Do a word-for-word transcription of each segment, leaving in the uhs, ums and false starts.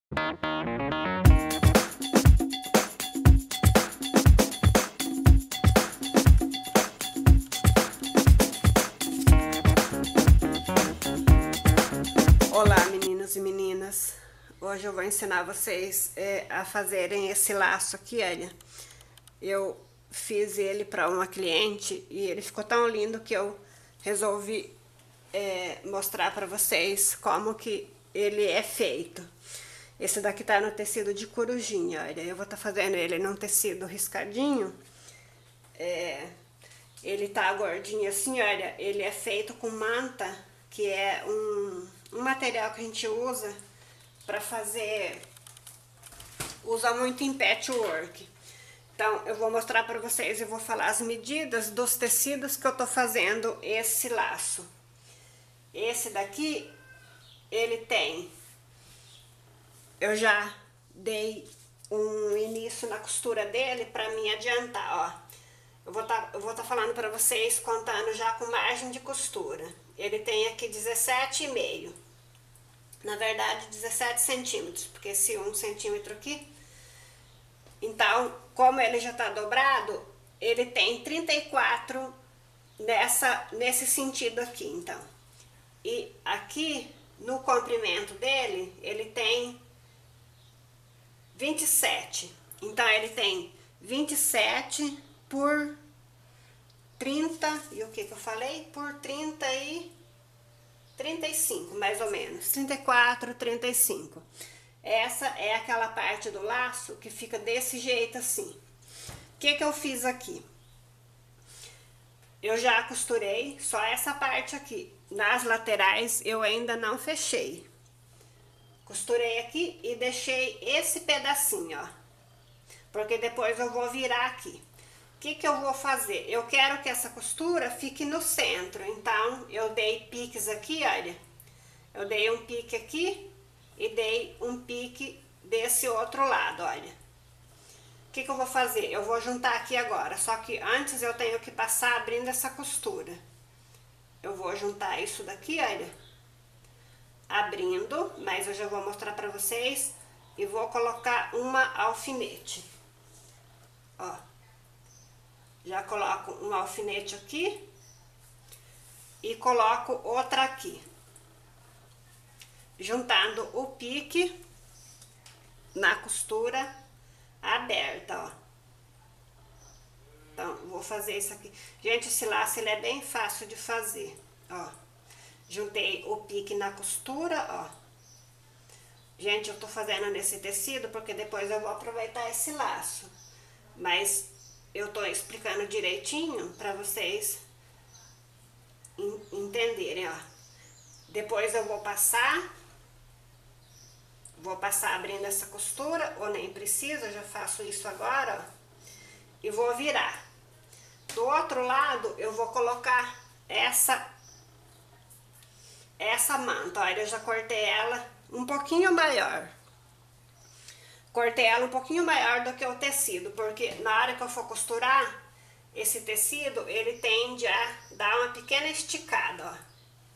Olá, meninos e meninas. Hoje eu vou ensinar vocês é, a fazerem esse laço aqui, olha. Eu fiz ele para uma cliente e ele ficou tão lindo que eu resolvi é, mostrar para vocês como que ele é feito. Esse daqui tá no tecido de corujinha, olha. Eu vou estar tá fazendo ele num tecido riscadinho. É, ele tá gordinho assim, olha. Ele é feito com manta, que é um, um material que a gente usa para fazer, usa muito em patchwork. Então, eu vou mostrar para vocês, eu vou falar as medidas dos tecidos que eu tô fazendo esse laço. Esse daqui, ele tem, eu já dei um início na costura dele para me adiantar, ó. Eu vou tá, eu vou tá falando para vocês, contando já com margem de costura. Ele tem aqui dezessete e meio. Na verdade, dezessete centímetros, porque esse um centímetro aqui. Então, como ele já tá dobrado, ele tem trinta e quatro nessa, nesse sentido aqui, então. E aqui, no comprimento dele, ele tem vinte e sete. Então, ele tem vinte e sete por trinta, e o que que eu falei? Por trinta e... trinta e cinco, mais ou menos. trinta e quatro, trinta e cinco. Essa é aquela parte do laço que fica desse jeito assim. O que que eu fiz aqui? Eu já costurei só essa parte aqui. Nas laterais eu ainda não fechei. Costurei aqui e deixei esse pedacinho, ó. Porque depois eu vou virar aqui. O que que eu vou fazer? Eu quero que essa costura fique no centro. Então, eu dei piques aqui, olha. Eu dei um pique aqui e dei um pique desse outro lado, olha. O que que eu vou fazer? Eu vou juntar aqui agora, só que antes eu tenho que passar abrindo essa costura. Eu vou juntar isso daqui, olha, abrindo, mas eu já vou mostrar pra vocês e vou colocar uma alfinete. Ó, já coloco um alfinete aqui e coloco outra aqui. Juntando o pique na costura aberta, ó. Então, vou fazer isso aqui. Gente, esse laço, ele é bem fácil de fazer, ó. Juntei o pique na costura, ó. Gente, eu tô fazendo nesse tecido porque depois eu vou aproveitar esse laço. Mas eu tô explicando direitinho pra vocês entenderem, ó. Depois eu vou passar... Vou passar abrindo essa costura, ou nem precisa, eu já faço isso agora, ó. E vou virar. Do outro lado, eu vou colocar essa, essa manta, olha, eu já cortei ela um pouquinho maior. Cortei ela um pouquinho maior do que o tecido, porque na hora que eu for costurar, esse tecido, ele tende a dar uma pequena esticada, ó.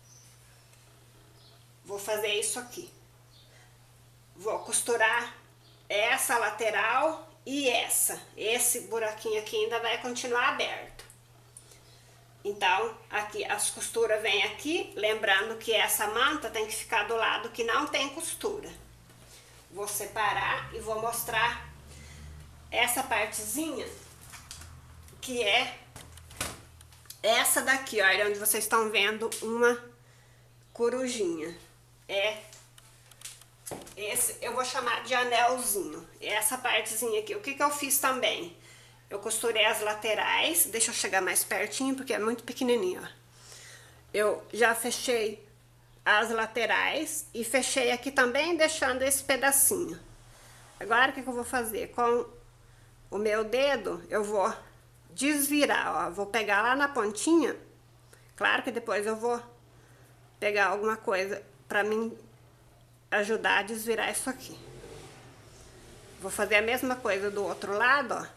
Vou fazer isso aqui. Vou costurar essa lateral e essa. Esse buraquinho aqui ainda vai continuar aberto. Então, aqui as costuras vêm aqui, lembrando que essa manta tem que ficar do lado que não tem costura. Vou separar e vou mostrar essa partezinha, que é essa daqui, olha, onde vocês estão vendo uma corujinha. É esse, eu vou chamar de anelzinho. Essa partezinha aqui, o que que eu fiz também? Eu costurei as laterais, deixa eu chegar mais pertinho, porque é muito pequenininho, ó. Eu já fechei as laterais e fechei aqui também, deixando esse pedacinho. Agora, o que que eu vou fazer? Com o meu dedo, eu vou desvirar, ó. Vou pegar lá na pontinha. Claro que depois eu vou pegar alguma coisa pra mim ajudar a desvirar isso aqui. Vou fazer a mesma coisa do outro lado, ó.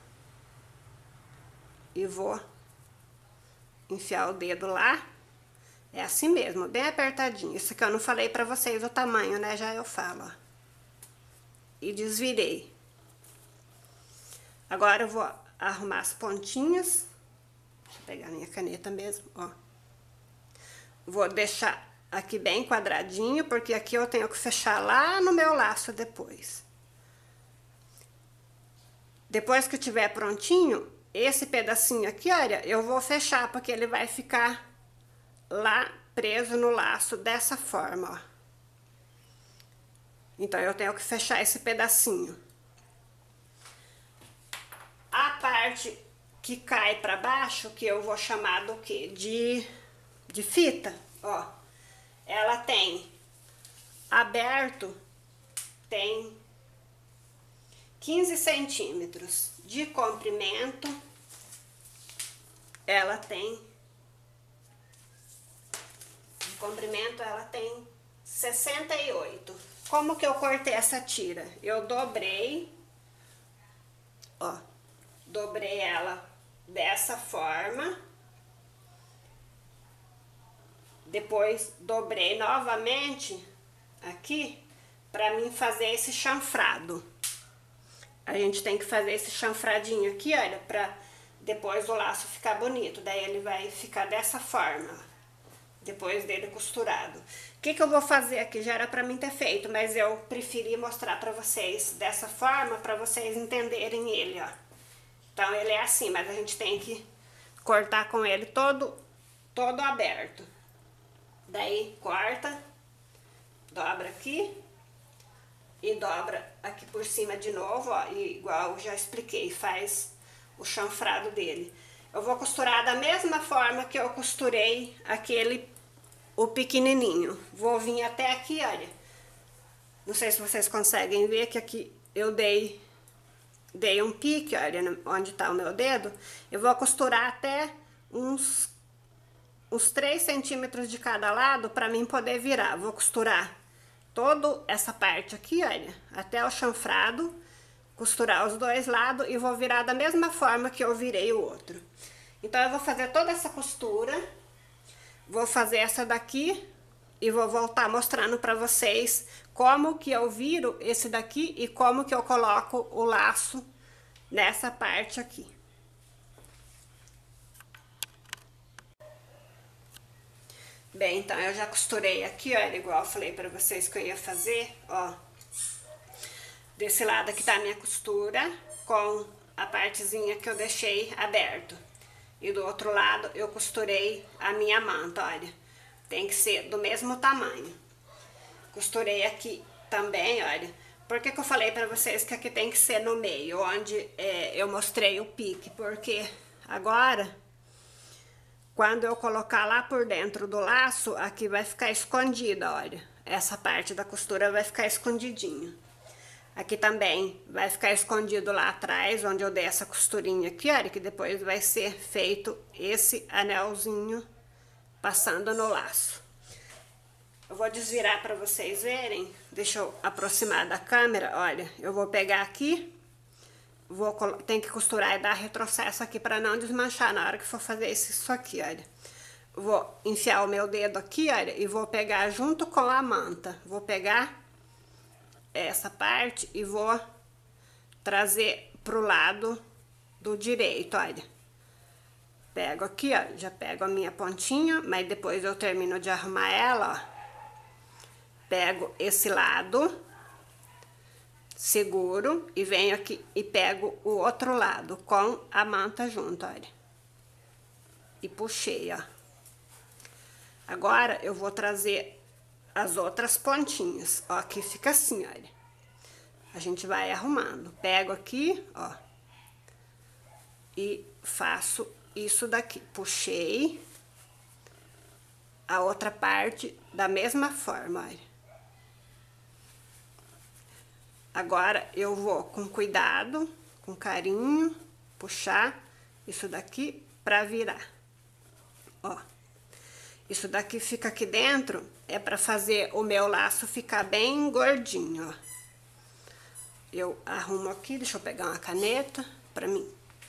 E vou enfiar o dedo lá. É assim mesmo, bem apertadinho. Isso aqui eu não falei pra vocês o tamanho, né? Já eu falo, ó. e desvirei. Agora eu vou arrumar as pontinhas. Deixa eu pegar a minha caneta mesmo, ó. Vou deixar aqui bem quadradinho, porque aqui eu tenho que fechar lá no meu laço depois. Depois que tiver prontinho, esse pedacinho aqui, olha, eu vou fechar, porque ele vai ficar lá preso no laço dessa forma, ó. Então, eu tenho que fechar esse pedacinho. A parte que cai pra baixo, que eu vou chamar do quê? De, de fita, ó. Ela tem aberto, tem quinze centímetros de comprimento. Ela tem, de comprimento ela tem sessenta e oito. Como que eu cortei essa tira? Eu dobrei, ó, dobrei ela dessa forma. Depois dobrei novamente aqui para mim fazer esse chanfrado. A gente tem que fazer esse chanfradinho aqui, olha, para depois o laço ficar bonito. Daí ele vai ficar dessa forma, depois dele costurado. O que que eu vou fazer aqui? Já era para mim ter feito, mas eu preferi mostrar para vocês dessa forma, para vocês entenderem ele, ó. Então ele é assim, mas a gente tem que cortar com ele todo, todo aberto. Daí corta, dobra aqui e dobra aqui por cima de novo, ó, e igual eu já expliquei, faz o chanfrado dele. Eu vou costurar da mesma forma que eu costurei aquele, o pequenininho. Vou vir até aqui, olha. Não sei se vocês conseguem ver que aqui eu dei, dei um pique, olha, onde tá o meu dedo. Eu vou costurar até uns uns três centímetros de cada lado para mim poder virar. Vou costurar toda essa parte aqui, olha, até o chanfrado, costurar os dois lados e vou virar da mesma forma que eu virei o outro. Então eu vou fazer toda essa costura, vou fazer essa daqui e vou voltar mostrando para vocês como que eu viro esse daqui e como que eu coloco o laço nessa parte aqui. Bem, então eu já costurei aqui, ó, igual eu falei pra vocês que eu ia fazer, ó. Desse lado aqui tá a minha costura, com a partezinha que eu deixei aberto. E do outro lado eu costurei a minha manta, olha. Tem que ser do mesmo tamanho. Costurei aqui também, olha. Por que que eu falei pra vocês que aqui tem que ser no meio, onde é, eu mostrei o pique? Porque agora, quando eu colocar lá por dentro do laço, aqui vai ficar escondida, olha. Essa parte da costura vai ficar escondidinho. Aqui também vai ficar escondido lá atrás, onde eu dei essa costurinha aqui, olha, que depois vai ser feito esse anelzinho passando no laço. Eu vou desvirar para vocês verem, deixa eu aproximar da câmera, olha, eu vou pegar aqui, vou, tem que costurar e dar retrocesso aqui para não desmanchar na hora que for fazer isso, isso aqui, olha. Vou enfiar o meu dedo aqui, olha, e vou pegar junto com a manta, vou pegar essa parte e vou trazer pro lado do direito, olha. Pego aqui, ó, já pego a minha pontinha, mas depois eu termino de arrumar ela, ó. Pego esse lado, seguro e venho aqui e pego o outro lado com a manta junto, olha. E puxei, ó. Agora eu vou trazer as outras pontinhas, ó, aqui fica assim, olha. A gente vai arrumando. Pego aqui, ó, e faço isso daqui. Puxei a outra parte da mesma forma, olha. Agora eu vou com cuidado, com carinho, puxar isso daqui pra virar, ó. Isso daqui fica aqui dentro, é pra fazer o meu laço ficar bem gordinho, ó. Eu arrumo aqui, deixa eu pegar uma caneta pra mim.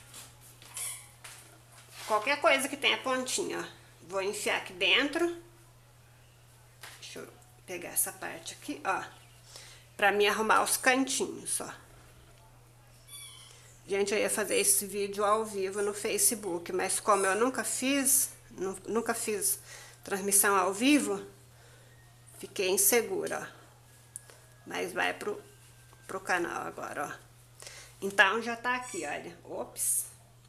Qualquer coisa que tenha pontinha, ó. Vou enfiar aqui dentro. Deixa eu pegar essa parte aqui, ó. pra mim arrumar os cantinhos, só. Gente, eu ia fazer esse vídeo ao vivo no Facebook, mas como eu nunca fiz, nunca fiz transmissão ao vivo, fiquei insegura, ó. Mas vai pro, pro canal agora, ó. Então, já tá aqui, olha. Ops.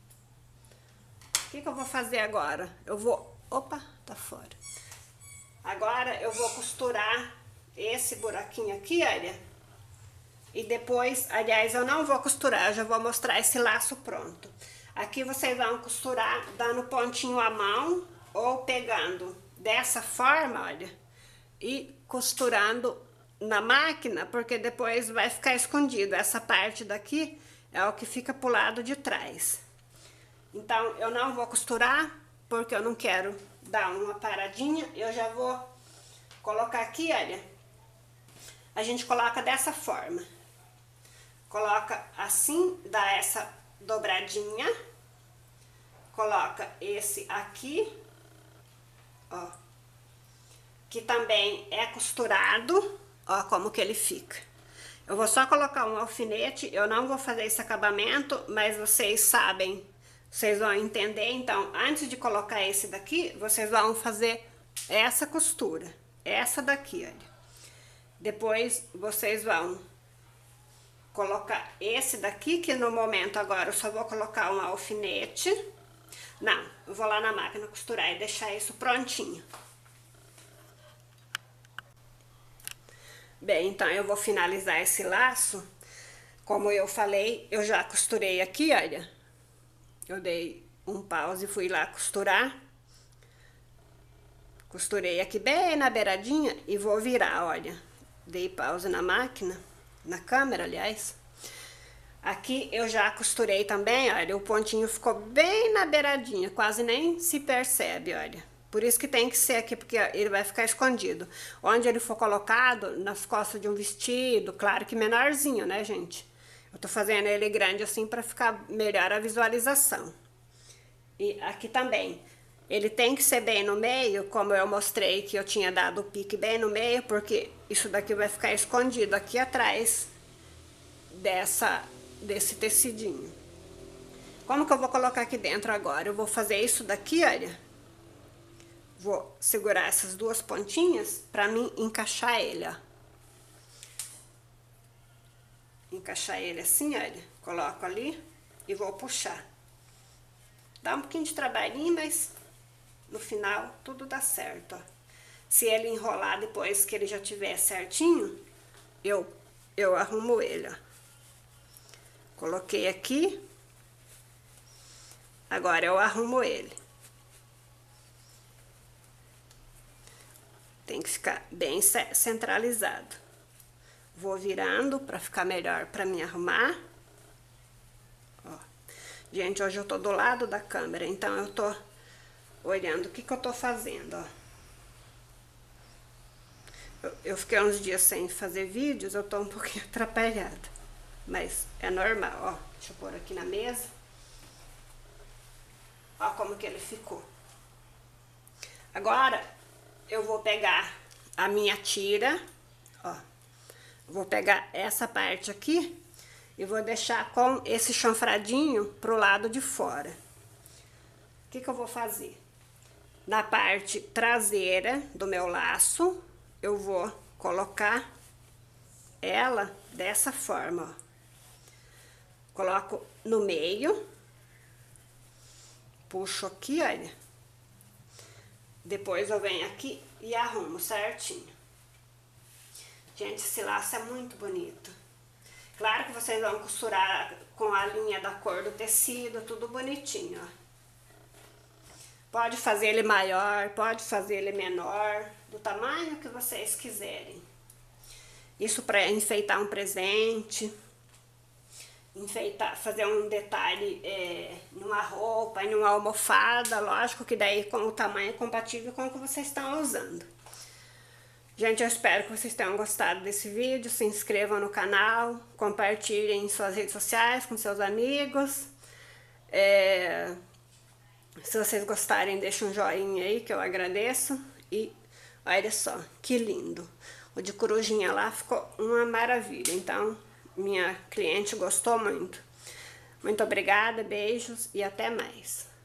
O que que eu vou fazer agora? Eu vou... Opa, tá fora. Agora, eu vou costurar esse buraquinho aqui, olha. E depois, aliás, eu não vou costurar, eu já vou mostrar esse laço pronto. Aqui vocês vão costurar dando pontinho à mão ou pegando dessa forma, olha. E costurando na máquina, porque depois vai ficar escondido. Essa parte daqui é o que fica pro lado de trás. Então, eu não vou costurar, porque eu não quero dar uma paradinha. Eu já vou colocar aqui, olha. A gente coloca dessa forma. Coloca assim, dá essa dobradinha. Coloca esse aqui, ó. Que também é costurado. Ó como que ele fica. Eu vou só colocar um alfinete, eu não vou fazer esse acabamento, mas vocês sabem, vocês vão entender. Então, antes de colocar esse daqui, vocês vão fazer essa costura, essa daqui, olha. Depois, vocês vão colocar esse daqui, que no momento agora eu só vou colocar um alfinete. Não, eu vou lá na máquina costurar e deixar isso prontinho. Bem, então eu vou finalizar esse laço. Como eu falei, eu já costurei aqui, olha. Eu dei um pause e fui lá costurar. Costurei aqui bem na beiradinha e vou virar, olha. Dei pause na máquina, na câmera, aliás. Aqui eu já costurei também, olha, o pontinho ficou bem na beiradinha, quase nem se percebe, olha. Por isso que tem que ser aqui, porque ele vai ficar escondido. Onde ele for colocado, nas costas de um vestido, claro que menorzinho, né, gente? Eu tô fazendo ele grande assim pra ficar melhor a visualização. E aqui também, ele tem que ser bem no meio, como eu mostrei que eu tinha dado o pique bem no meio, porque isso daqui vai ficar escondido aqui atrás dessa, desse tecidinho. Como que eu vou colocar aqui dentro agora? Eu vou fazer isso daqui, olha. Vou segurar essas duas pontinhas pra mim encaixar ele, ó. Encaixar ele assim, olha. Coloco ali e vou puxar. Dá um pouquinho de trabalhinho, mas no final tudo dá certo, ó. Se ele enrolar depois que ele já tiver certinho, eu, eu arrumo ele, ó. Coloquei aqui. Agora eu arrumo ele. Tem que ficar bem centralizado. Vou virando pra ficar melhor pra me arrumar. Ó. Gente, hoje eu tô do lado da câmera, então eu tô olhando o que que eu tô fazendo, ó. Eu, eu fiquei uns dias sem fazer vídeos, eu tô um pouquinho atrapalhada. Mas é normal, ó. Deixa eu pôr aqui na mesa. Ó como que ele ficou. Agora eu vou pegar a minha tira, ó. Vou pegar essa parte aqui e vou deixar com esse chanfradinho pro lado de fora. O que que eu vou fazer? Na parte traseira do meu laço, eu vou colocar ela dessa forma, ó. Coloco no meio, puxo aqui, olha. Depois eu venho aqui e arrumo certinho. Gente, esse laço é muito bonito. Claro que vocês vão costurar com a linha da cor do tecido, tudo bonitinho, ó. Pode fazer ele maior, pode fazer ele menor, do tamanho que vocês quiserem. Isso para enfeitar um presente, enfeitar, fazer um detalhe é, numa roupa, em uma almofada, lógico que daí com o tamanho é compatível com o que vocês estão usando. Gente, eu espero que vocês tenham gostado desse vídeo, se inscrevam no canal, compartilhem em suas redes sociais com seus amigos. É, se vocês gostarem, deixem um joinha aí que eu agradeço. E olha só, que lindo! O de corujinha lá ficou uma maravilha. Então, minha cliente gostou muito. Muito obrigada, beijos e até mais.